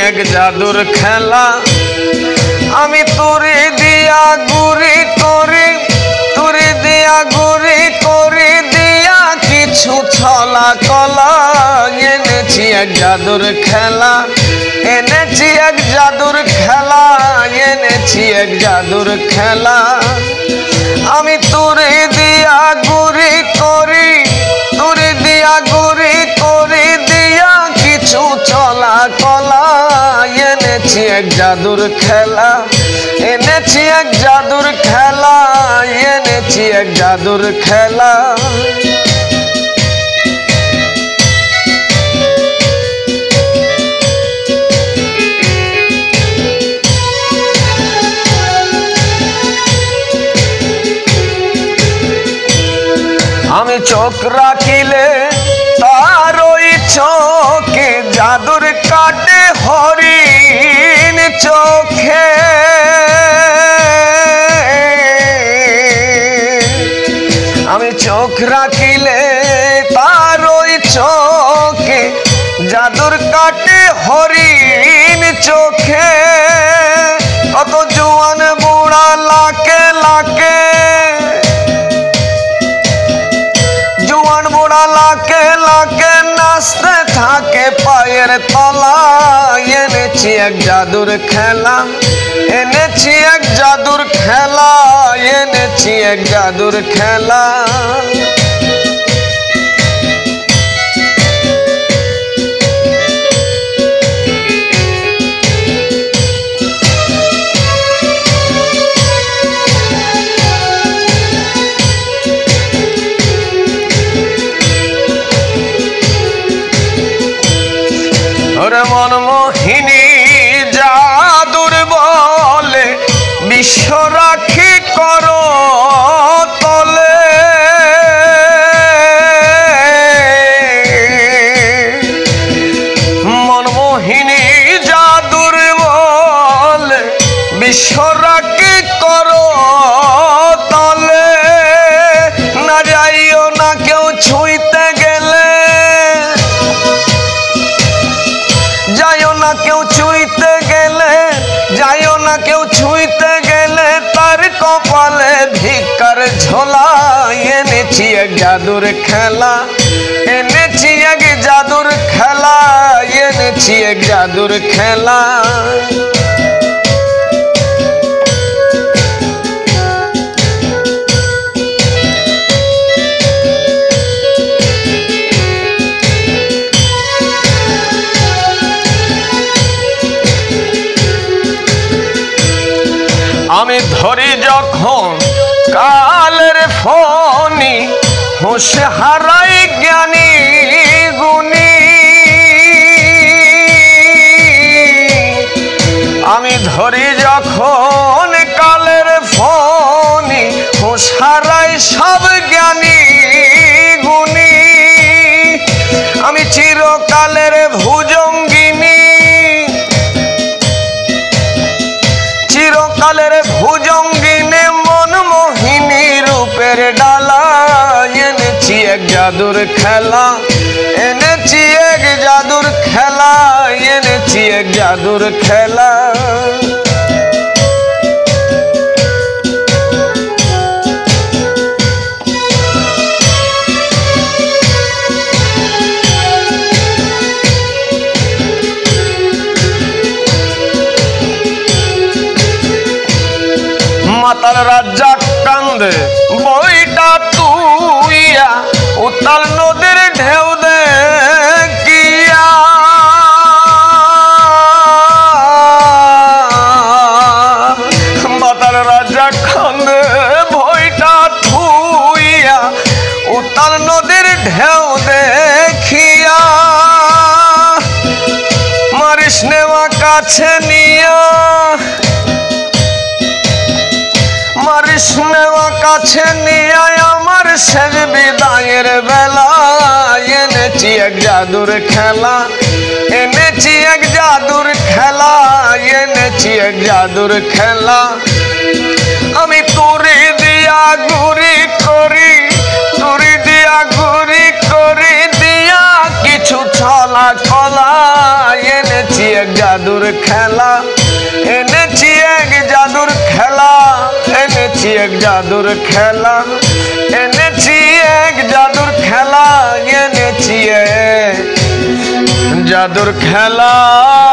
এক জাদুর খেলা আমি তুরি দিয়া গুরি করি তুরি দিয়া গুরি করি দিয়া কিছু ছলা কলা এনেছি এক জাদুর খেলা এনেছি এক জাদুর খেলা এনেছি এক জাদুর খেলা আমি তুরি দিয়া গুরি করি তুরি দিয়া গুরি করি দিয়া কিছু চলা কলা এনেছি এক জাদুর খেলা এনেছি এক জাদুর খেলা এনেছি এক জাদুর খেলা আমি চোখ রাখিলে তার ওই চোখে জাদুর কাটে হরিণ চোখে আমি চোখ রাখিলে তার ওই চোখে জাদুর কাটে হরিণ চোখে কত জোয়ান বুড়া লাকে লাকে লাকে লাকে নাচতে থাকে পায়ের তলা এনেছি এক জাদুর খেলা এনেছি এক জাদুর খেলা এনেছি এক জাদুর খেলা মনমোহিনী জাদুর বলে বিশ্ব রাখি করো তলে মনমোহিনী জাদুর বলে বিশ্ব রাখি করো তলে না যাইও না কেউ ছুঁইতে গেলে যাইও না কেউ ছুঁইতে গেলে যাইও না কেউ ছুঁইতে গেলে তার কপালে ভিকার ঝোলা এনেছি এক জাদুর খেলা এনেছি এক জাদুর খেলা এনেছি এক জাদুর খেলা আমি ধরি যখন কালের ফনি হুঁশ হারাই জ্ঞানী গুণী আমি ধরি যখন কালের ফনি হুঁশ হারাই সব জ্ঞানী গুণী আমি চিরকালের ভুজঙ্গিনী চিরকালের ভুজঙ্গিনী মনমোহিনী রূপের ডালা এনেছি এক জাদুর খেলা এনেছি এক জাদুর খেলা এনেছি এক জাদুর খেলা মাতাল রাজ্জাক কান্দে বইটা তুইয়া উতাল নদীর ঢেউ দেখিয়া মাতাল রাজ্জাক কান্দে বইটা তুইয়া উতাল নদীর ঢেউ দেখিয়া মারিস নেওয়া কাছে নিয়া মারিস নেওয়া কাছে নিয়ে আমার শেষ বিদায়ের বেলা এনেছি এক জাদুর খেলা এনেছি এক জাদুর খেলা এনেছি এক জাদুর খেলা আমি তুরি দিয়া গুরি করি তুরি দিয়া গুরি করি দিয়া কিছু ছলা কলা এনেছি এক জাদুর খেলা এনেছি এক জাদুর খেলা এনেছি এক জাদুর খেলা এনেছি এক জাদুর খেলা এনেছি এক জাদুর খেলা